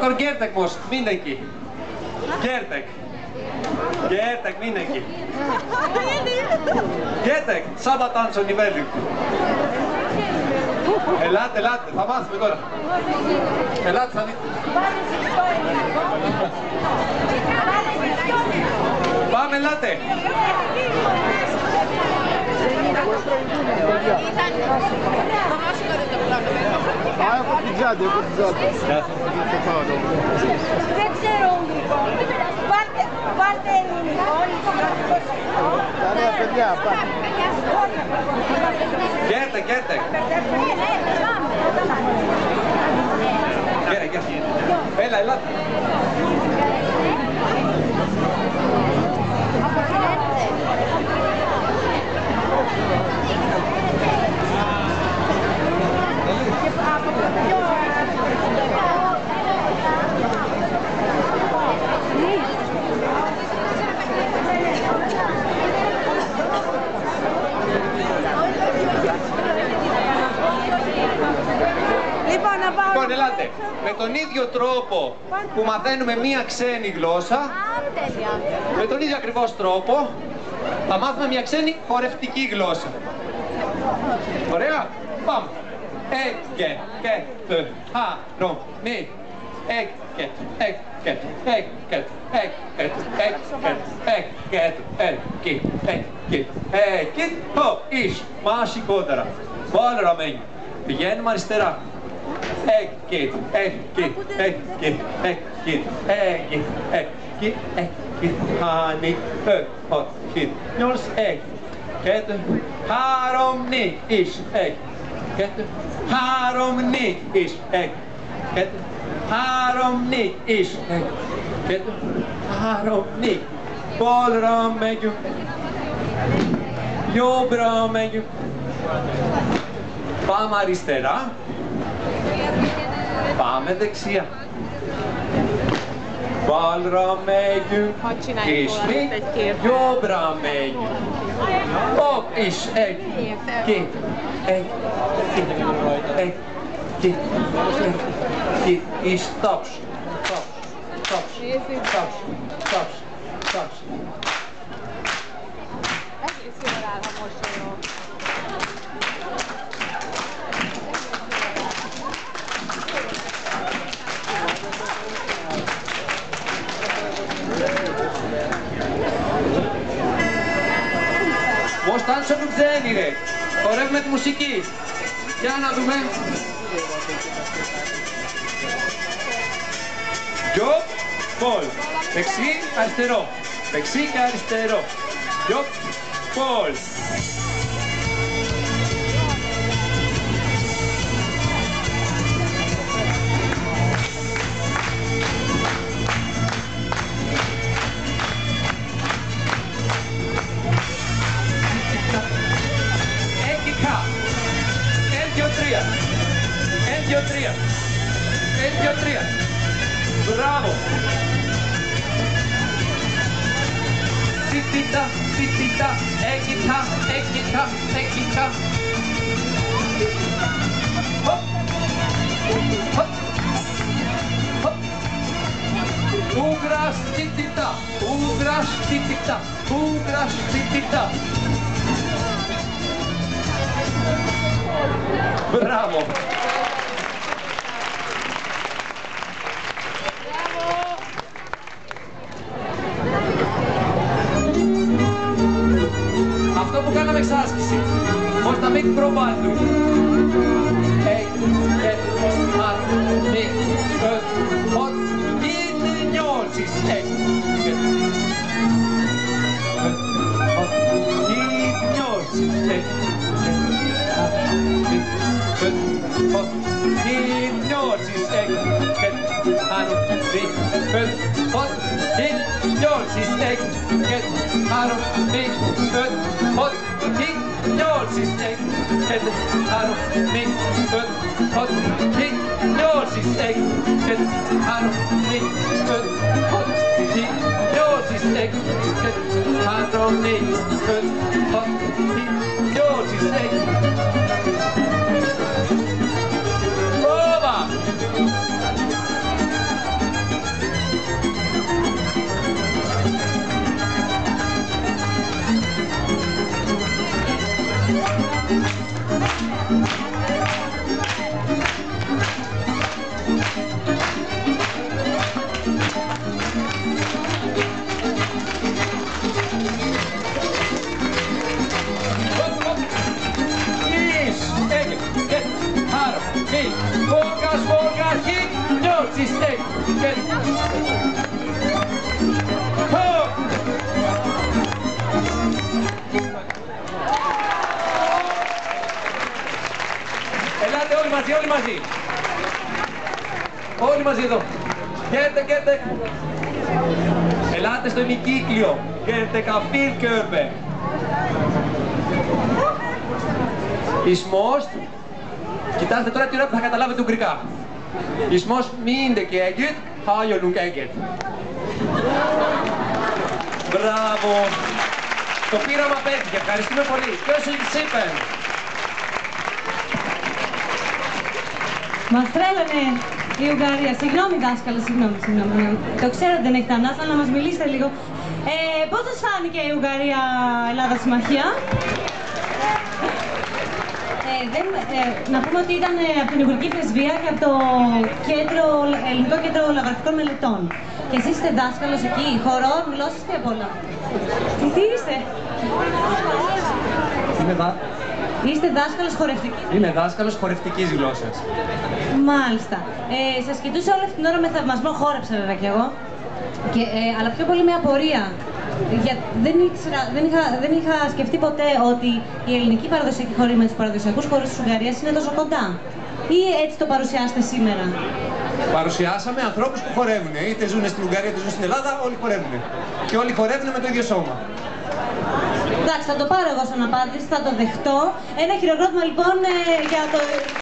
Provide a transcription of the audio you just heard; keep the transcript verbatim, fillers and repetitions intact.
τον Γκέρτεκ μος, μην είναι εκεί. Γκέρτεκ. Γκέρτεκ, μην είναι εκεί. Γκέρτεκ, Σάββα Τάνσο Νιβέλη. Ελάτε, ελάτε, θα μάθουμε τώρα. Ελάτε, θα δείτε. Πάμε, ελάτε. Α, έχω την τσάντα, έχω την τσάντα. Δεν ξέρω ουλικό. Πάρτε ελληνικό. Τα νέα παιδιά, πάρτε. Γκέρτεκ, Γκέρτεκ. Γκέρτεκ, έλα, ελάτε. Λοιπόν, ελάτε. Με τον ίδιο τρόπο που μαθαίνουμε μία ξένη γλώσσα, με τον ίδιο ακριβώς τρόπο, θα μάθουμε μία ξένη χορευτική γλώσσα. Ωραία. Πάμε. Εκκε, και, τε, χα, ρο, μη. Εκκε, εκκε, εκκε, εκκε, εκκε, εκκε, εκκε, εκκε, χω, εις, μασικότερα. Βάλε ραμένι. Πηγαίνουμε αριστερά. Εκκε, εκκε, εκκε, εκκε, εκκε, εκκε, εκκε, χάνι, χω, χω, χι, νιόλς, εκκε. Kette, harom ni is ek. Kette, harom ni is ek. Kette, harom ni is ek. Kette, harom ni. Bolra med ju. Jobra med ju. Πάμε αριστερά. Πάμε δεξιά. Balra megyünk, és mi jobbra megyünk. Hopp, és egy, két, egy, két, egy, két, egy, két, és taps, taps, taps, taps, taps, taps. Egész jól áll a mosolyom. Πώς τάνσο του ξένοι ρε, χορεύουμε τη μουσική. Για να δούμε. Γιοπ, πολ, δεξί, αριστερό, δεξί και αριστερό. Γιοπ, πολ. Ένα, δύο, τρία. Ένα, δύο, τρία. Μπράβο. Τιτίτα, τιτίτα, έκιτα, έκιτα, έκιτα. Χοπ. Χοπ. Χοπ. Ούγρας, τιτίτα, ούγρας, τιτίτα, ούγρας, τιτίτα. Μπράβο. Αυτό που κάναμε εξάσκηση, πώς να μην προβάλλουν. Εκ, εκ, μαρ, μη, εκ, οτ, είναι νιώσεις. Εκ, εκ, οτ, είναι νιώσεις. Εκ, εκ, είναι νιώσεις. Εκ, εκ, άρο, μη, εκ, οτ, είναι νιώσεις. Εκ, εκ, άρο, μη, εκ, hot, hit, njósis, egg, get, haro, mi, öll, hot, hit, njósis, egg, get, haro, mi, öll, hot, hit, njósis, egg, get, haro, mi, öll, hot, hit, njósis, egg. Prova! μαζί, όλοι μαζί. Όλοι μαζί εδώ. Χαίρετε, χαίρετε. Ελάτε στο ημικύκλιο. Χαίρετε καφίλ κέρπε. Ισμός. Κοιτάξτε τώρα τι ώρα που θα καταλάβετε ουγγρικά. Ισμός μείντε και έγκυτ, χάγιον έγκυτ. Μπράβο. Το πείραμα πέτυχε. Ευχαριστούμε πολύ. Ποιος είπε. Μας τρέλανε η Ουγγαρία. Συγγνώμη δάσκαλα, συγγνώμη, συγγνώμη. Το ξέρω ότι δεν έχετε ανάσα, αλλά να μας μιλήσετε λίγο. Ε, πώς σας φάνηκε η Ουγγαρία-Ελλάδα συμμαχία? Ε, δεν, ε, να πούμε ότι ήταν από την Ουγγρική Πρεσβεία και από το κέντρο, Ελληνικό Κέντρο Λογογραφικών Μελετών. Και εσείς είστε δάσκαλος εκεί, χορών, γλώσσες και απ' όλα. Τι, τι είστε? Είμαι, δά... είστε δάσκαλος χορευτικής. Είμαι δάσκαλος χορευτικής γλώσσας. Μάλιστα. Ε, σας κοιτούσα όλη αυτή την ώρα με θαυμασμό, χόρεψα βέβαια κι εγώ. Και, ε, αλλά πιο πολύ με απορία. Για, δεν, ήξερα, δεν, είχα, δεν είχα σκεφτεί ποτέ ότι η ελληνική παραδοσιακή χορή με τους παραδοσιακούς χορούς της Ουγγαρίας είναι τόσο κοντά. Ή έτσι το παρουσιάσετε σήμερα? Παρουσιάσαμε ανθρώπους που χορεύουν. Είτε ζουν στην Ουγγαρία είτε ζουν στην Ελλάδα, όλοι χορεύουν. Και όλοι χορεύουν με το ίδιο σώμα. Εντάξει, θα το πάρω εγώ σαν απάντηση, θα το δεχτώ. Ένα χειροκρότημα λοιπόν ε, για το...